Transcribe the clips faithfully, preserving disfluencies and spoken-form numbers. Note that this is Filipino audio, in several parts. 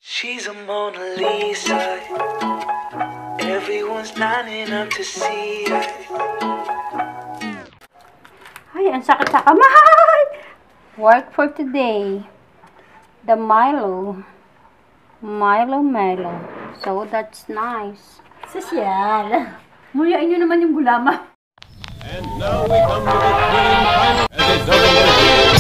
She's a Mona Lisa. Everyone's lining up to see her. Ay, ang sakit sa kamay! Work for today. The Milo. Milo Milo. So, that's nice. Sosyal. Muyain nyo naman yung gulama. And now we come to the thrilling final as a double review.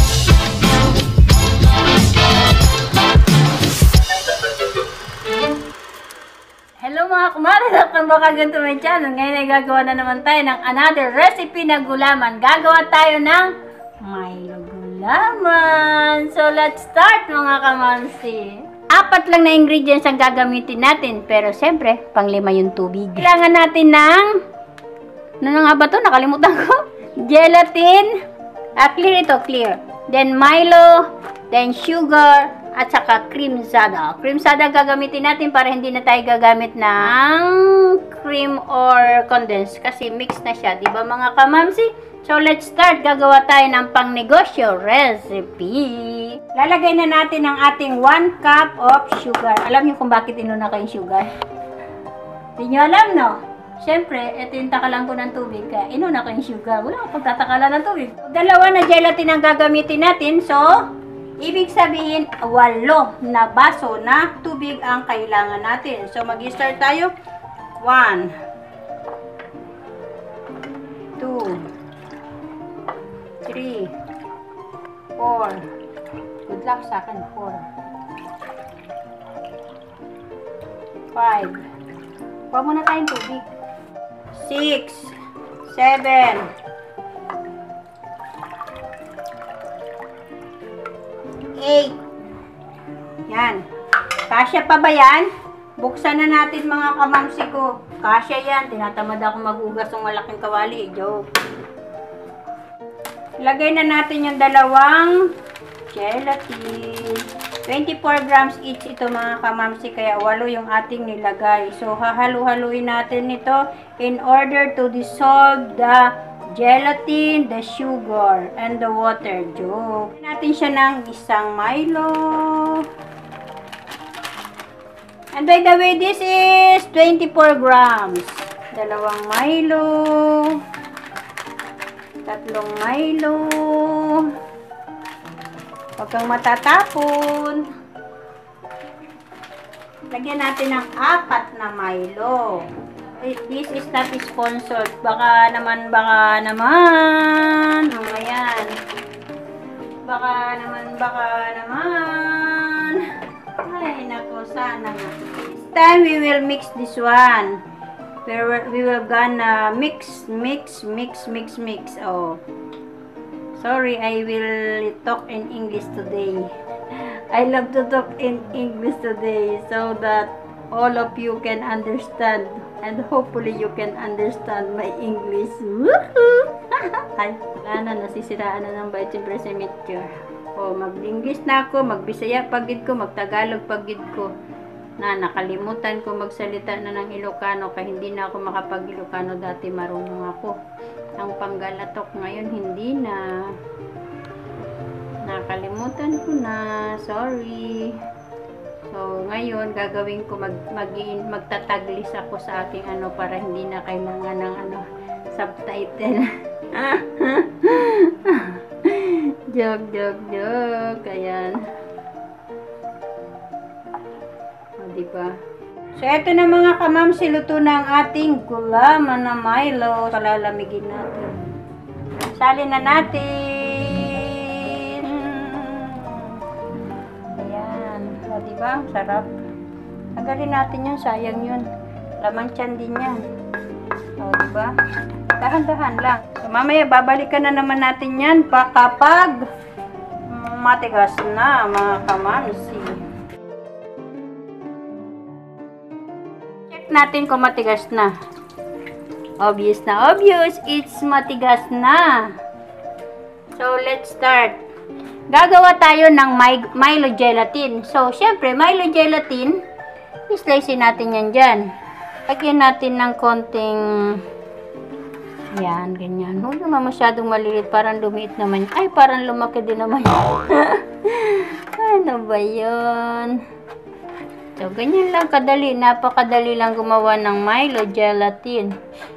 Hello mga kumare, welcome back again to my channel. Ngayon ay gagawa na naman tayo ng another recipe na gulaman. Gagawa tayo ng Milo gulaman. So let's start mga kamansi. Apat lang na ingredients ang gagamitin natin. Pero siyempre, panglima yung tubig. Kailangan natin ng... Ano na nga ba ito? Nakalimutan ko. Gelatin. Ah, clear ito, clear. Then Milo. Then sugar. At saka cream soda. Cream soda gagamitin natin para hindi na tayo gagamit ng cream or condensed. Kasi mix na siya. Diba mga kamamsi? So, let's start. Gagawa tayo ng pangnegosyo recipe. Lalagay na natin ang ating one cup of sugar. Alam niyo kung bakit inuna ko yung sugar? Hindi nyo alam, no? Siyempre, ito yung takalan ko ng tubig. Kaya inuna ko yung sugar. Wala akong pagtatakalan ng tubig. Dalawa na gelatin ang gagamitin natin. So, ibig sabihin, walo na baso na tubig ang kailangan natin. So, mag-start tayo. one, two, three, four. Good luck sa akin, four. five. Huwag muna tayong tubig. six, seven, eight. Yan. Kasya pa ba yan? Buksan na natin mga kamamsi ko. Kasya yan. Tinatamad ako maghugas ng malaking kawali. Joke. Lagay na natin yung dalawang gelatin. twenty-four grams each ito mga kamamsi. Kaya walo yung ating nilagay. So, hahalu-haluin natin ito in order to dissolve the gelatin, the sugar, and the water. Joke. Natin siya ng isang Milo. And by the way, this is twenty-four grams. Dalawang Milo. Tatlong Milo. Huwag kang matatapon. Lagyan natin ng apat na Milo. This is not sponsored. Baka naman, baka naman. O, oh, ayan. Baka naman, baka naman. Ay, naku, sana nga. This time, we will mix this one. We will, we will gonna mix, mix, mix, mix, mix. Oh. Sorry, I will talk in English today. I love to talk in English today so that all of you can understand. And hopefully you can understand my English. Woohoo! Ay, wala na, nasisiraan na ng bait yung presemicture. O, mag-English na ako, mag-Bisaya pagid ko, mag-Tagalog pagid ko. Na, nakalimutan ko magsalita na ng Ilocano, kaya hindi na ako makapag-Ilocano. Dati marunong ako. Ang Panggalatok ngayon, hindi na. Nakalimutan ko na. Sorry. So, ngayon, gagawin ko, mag, mag, magtataglis ako sa aking ano, para hindi na kailangan ng ano, subtitle. Joke, joke, joke. Ayan. O, diba? So, eto na mga kamamsi, luto na ang ating gulaman na Milo. Palalamigin natin. Salin na natin. Diba? Sarap. Tagalin natin yun. Sayang yun. Laman tiyan din yan. O, diba? Dahan-dahan lang. So, mamaya, babalikan na naman natin yan pa kapag matigas na, mga kamansi. Check natin kung matigas na. Obvious na obvious. It's matigas na. So, let's start. Gagawa tayo ng Milo gelatin. So, syempre, Milo gelatin, i-slice natin yan dyan. Lagyan natin ng konting, yan, ganyan. Huwag naman masyadong malilit, parang lumiit naman. Ay, parang lumaki din naman. Ano ba yun? So, ganyan lang kadali. Napakadali lang gumawa ng Milo gelatin.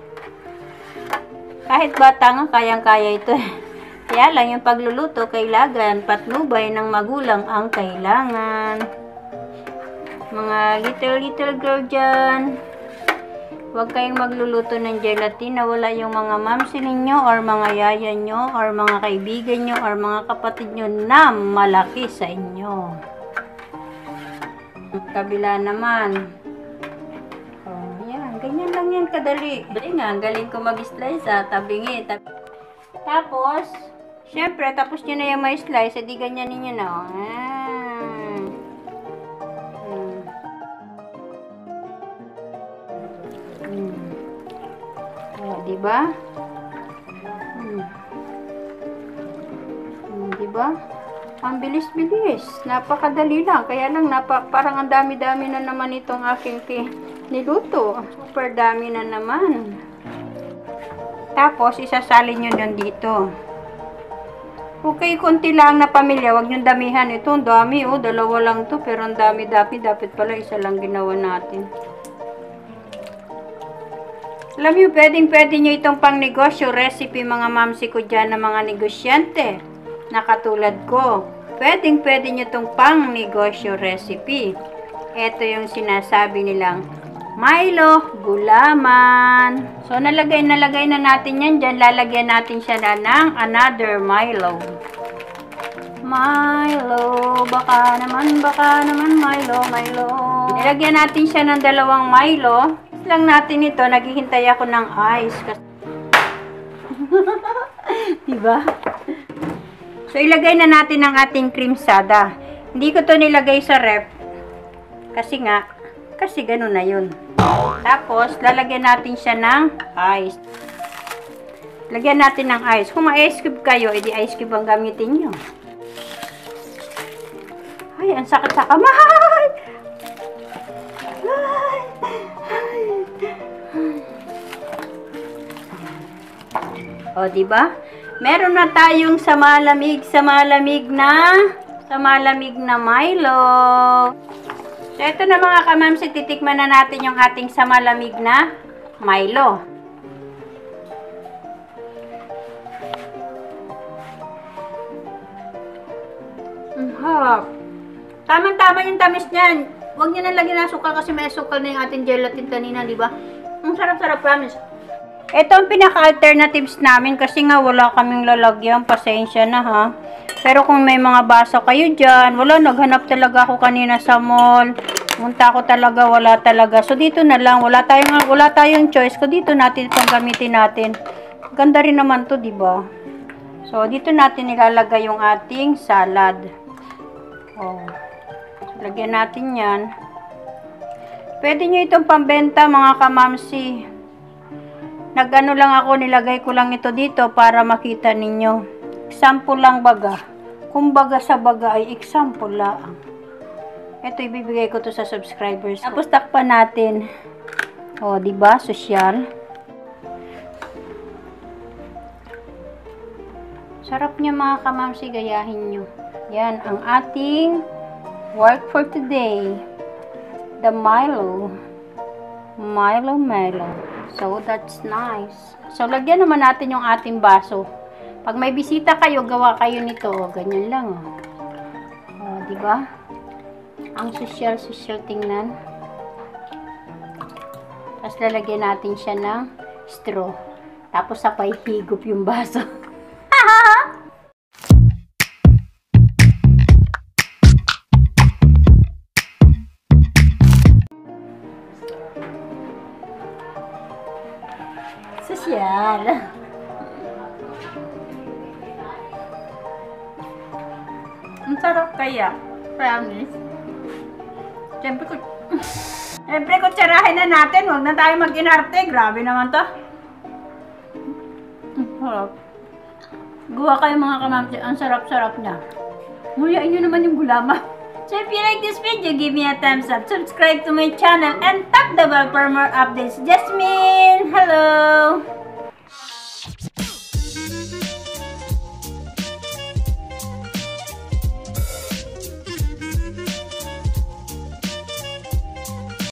Kahit bata nga, kayang-kaya ito. Kaya lang, yung pagluluto, kailangan patnubay ng magulang ang kailangan. Mga little-little girl dyan, huwag kayong magluluto ng gelatin na wala yung mga mamsi ninyo or mga yaya nyo or mga kaibigan nyo or mga kapatid nyo na malaki sa inyo. Kabila naman. Oh, yan. Ganyan lang yan kadali. Dali nga, galing ko mag-slice ah. Tabingi. Tab tapos, syempre, tapos nyo na yung may slice. Edi ganyan ninyo na. Oh. Ah. Hmm. Hmm. Oh, diba? Hmm. Hmm, diba? Ang bilis-bilis. Napakadali lang. Kaya lang, napa, parang ang dami-dami na naman itong aking niluto. Super dami na naman. Tapos, isasalin nyo yan dito. Okay, konti lang na pamilya. Huwag nyo damihan. Ito, ang dami. Oh, dalawa lang to. Pero ang dami-dami. Dapat pala isa lang ginawa natin. Alam nyo, pwedeng-pwede nyo itong pang negosyo recipe mga mamsi ko dyan na mga negosyante. Na katulad ko. Pwedeng pwede nyo itong pang negosyo recipe. Ito yung sinasabi nilang Milo gulaman. So nalagay nalagay na natin yan dyan. Lalagyan natin siya na ng another Milo. Milo. Baka naman, baka naman Milo, Milo. Nilagyan natin siya ng dalawang Milo. Lang natin ito. Naghihintay ako ng ice. Diba? So, ilagay na natin ang ating cream sada. Hindi ko to nilagay sa ref. Kasi nga, kasi ganun na yun. Tapos, lalagyan natin siya ng ice. Lagyan natin ng ice. Kung ma-ice cube kayo, edi ice cube ang gamitin nyo. Ay, ang sakit sa kamay! Ay! Ay! O, diba? Meron na tayong sa malamig, sa malamig na, sa malamig na Milo. So, ito na mga kamamsi, titikman na natin yung ating sa malamig na Milo. Ang harap. Tama-tama yung tamis niyan. Huwag nyo na lagyan ng sukal kasi may sukal na yung ating gelatin kanina, di ba? Ang sarap-sarap, promise. Ito ang pinaka-alternatives namin kasi nga wala kaming lalagyan. Pasensya na ha. Pero kung may mga baso kayo dyan, wala, naghanap talaga ako kanina sa mall. Munta ko talaga, wala talaga. So dito na lang, wala tayong, wala tayong choice. So dito natin itong gamitin natin. Ganda rin naman to, di ba? So dito natin ilalagay yung ating salad. Oh. Lagyan natin yan. Pwede nyo itong pambenta mga kamamsi. Nag-ano lang ako, nilagay ko lang ito dito para makita ninyo. Example lang baga. Kung baga sa baga ay example lang. Ito ibibigay ko to sa subscribers. Tapos takpan natin. O, di ba? Social. Sarap niya mga kamamsi, gayahin nyo. Yan ang ating work for today. The Milo. Milo Milo. So, that's nice. So, lagyan naman natin yung ating baso. Pag may bisita kayo, gawa kayo nito. O, ganyan lang. O, o diba? Ang social-social tingnan. Tapos, lalagyan natin siya ng straw. Tapos, sapay higop yung baso. Sosyal. Ang sarap kaya. Promise. Siyempre ko, siyempre kutsarahin na natin. Huwag na tayo mag-inarte. Grabe naman to. Ang sarap. Gawa kayo mga kamamsi. Ang sarap-sarap niya. Nguyain nyo naman yung gulama. So if you like this video, give me a thumbs up, subscribe to my channel, and tap the bell for more updates. Jasmine! Hello!